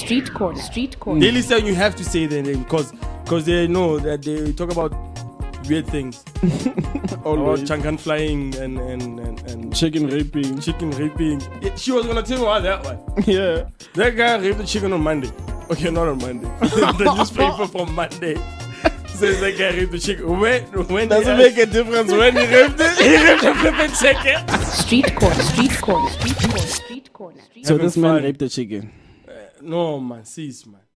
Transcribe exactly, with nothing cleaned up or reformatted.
Street corner. Street corner. Daily Sound, you have to say their name because because they know that they talk about weird things. About Changan flying and and, and, and chicken raping. Chicken raping. Yeah, she was gonna tell me about that one. Yeah. That guy raped the chicken on Monday. Okay, not on Monday. The newspaper from Monday says that guy raped the chicken. When, when doesn't make a difference when he raped it. He raped the flipping chicken. Street corner. Street corner. Street corner. Street corner. So this man raped the chicken. Uh, no man, cease man.